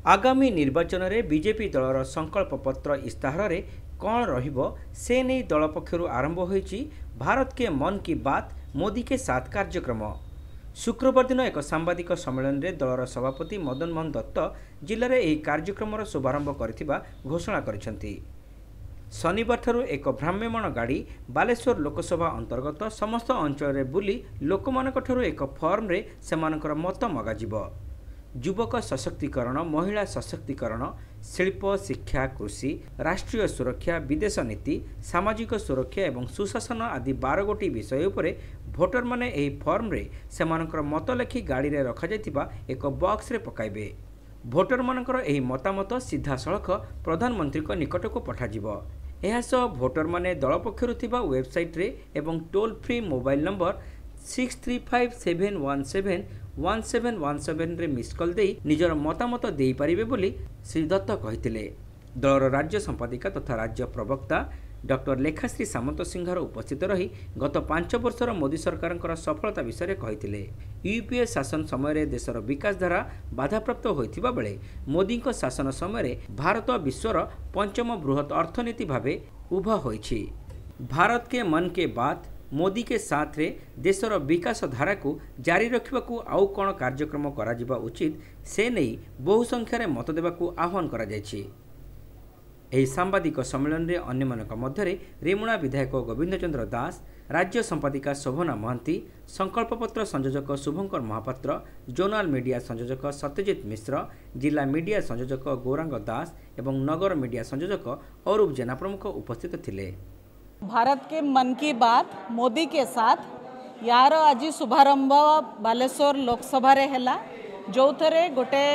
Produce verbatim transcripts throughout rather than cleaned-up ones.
आगामी निर्वाचन में बीजेपी दलर संकल्प पत्र इस्ताहार कौन रहिबो से नहीं दल पक्षरु आरंभ होईची भारत के मन की बात मोदी के साथ कार्यक्रम। शुक्रवार दिन एक सांबादिक सम्मेलन में दलर सभापति मदन मोहन दत्त जिले में यह कार्यक्रम शुभारंभ करथिबा घोषणा करिसेंती। शनिवार ठारू एक भ्राम्यमाण गाड़ी बालेश्वर लोकसभा अंतर्गत समस्त अंचल में बुली लोकमानक ठारू एक फॉर्म रे सेमानकर मत मगाजिबो। युवक सशक्तिकरण, महिला सशक्तिकरण, शिल्प, शिक्षा, कृषि, राष्ट्रीय सुरक्षा, विदेश नीति, सामाजिक सुरक्षा एवं सुशासन आदि बारह गोटी विषय उपरे भोटर माने एही फॉर्म रे सेमानकर मत लेखि गाड़ी रे रखा जायतिबा एक बॉक्स रे पकाइबे। भोटर मानकर एही मतामत सीधा सड़क प्रधानमंत्री को निकट को पठाजिबो। एहासह भोटर माने दल पक्षरु थिबा वेबसाइट रे एवं toll free mobile number six three five seven one seven one seven one seven रे मिस कॉल दे निजर मतामत दे पारिबे बोली श्री दत्त कहिथिले। दलर राज्य संपादिका तथा राज्य प्रवक्ता डॉक्टर लेखाश्री सामंत सिंहार उपस्थित रही गत पांच वर्षर मोदी सरकार सफलता विषय कहिथिले। यूपीए शासन समय देशर विकास धारा बाधाप्राप्त होइथिबा बेले मोदी शासन समय भारत विश्वर पंचम बृहत अर्थनीति भावे उभा होइछि। भारत के मन के बात मोदी के साथ रे देशर विकास धारा को जारी रखा आउ कौन कार्यक्रम करा जिबा उचित से नहीं बहु संख्यार मत देवाकू आह्वान करा जायछि। एही सांबादिक सम्मेलन रे अन्यमानक मध्यरे रेमुणा विधायक गोविंद चंद्र दास, राज्य संपादिका शोभना महांती, संकल्प पत्र संयोजक शुभंकर महापात्र, जोनाल मीडिया संयोजक सत्यजित मिश्र, जिला मीडिया संयोजक गौरांग दास एवं नगर मीडिया संयोजक अरूप जेना प्रमुख उपस्थित थिले। भारत के मन की बात मोदी के साथ यार आज शुभारंभ बालेश्वर लोकसभा रे हैला, जो थरे गोटे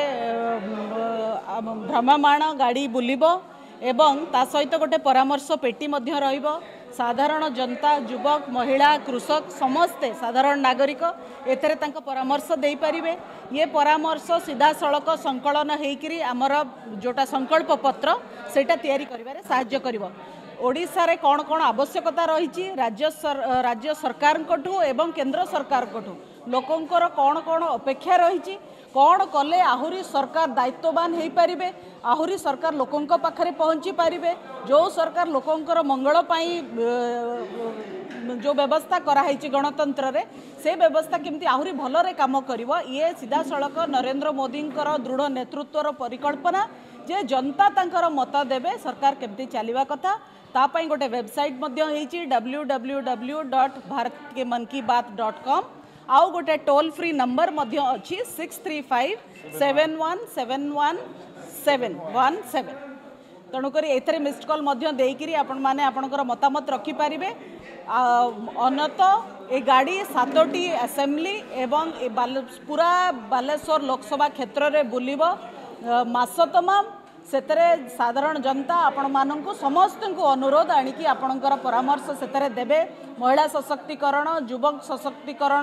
भ्रममाण गाड़ी बुलिबो एवं ता सहित गोटे परामर्श पेटी मध्य रहिबो। साधारण जनता, युवक, महिला, कृषक समस्ते साधारण नागरिक एथरे तांका परामर्श दे पारिबे। ये परामर्श सीधा सड़क संकलन हेकरी आमर जोटा संकल्प पत्र सेटा तैयारी करिबारे सहाय्य करिवो। ओडिशा रे कौन कौन आवश्यकता रही राज्य सर, राज्य सरकार कठू एवं केंद्र सरकार कठू लोकंकर कौन कौन अपेक्षा रही कौन कले आहुरी सरकार दायित्ववान हो पारे, आहुरी सरकार लोकंक पाखरे पहुँची पारे, जो सरकार लोकंकर मंगल पाई जो व्यवस्था कराई गणतंत्र रे से व्यवस्था केमती आहुरी भलरे काम करिवो। ये सीधा सड़क नरेंद्र मोदी दृढ़ नेतृत्वर परिकल्पना जे जनता तांकर मत देवे सरकार केमती चलवा कथा तापाई गोटे website W W W dot Bharat के मन की बात डॉट कॉम आउ गोटे टोल फ्री नंबर अच्छी six three five seven one seven one seven one seven तेणुक एथरे मिस्ड कॉल देकरी आपण माने आपणकर मतामत रखिपारे। अनत ए गाड़ी सातोटी असेंबली एवं ए बाल पूरा बालेश्वर लोकसभा क्षेत्र में बुलिबो मास तमाम सेतरे साधारण जनता आपण माननकु समस्त को अनुरोध आनिकी आपणकर परामर्श सेतरे देबे। महिला सशक्तिकरण, युवक सशक्तिकरण,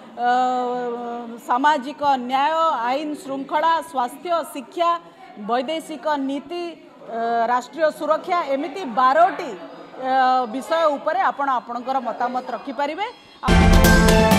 सामाजिक न्याय, आईन श्रृंखला, स्वास्थ्य, शिक्षा, वैदेशिक नीति, राष्ट्रीय सुरक्षा एमिति बारोटी विषय उपरे आपण आपणकर मतामत रखिपारिबे।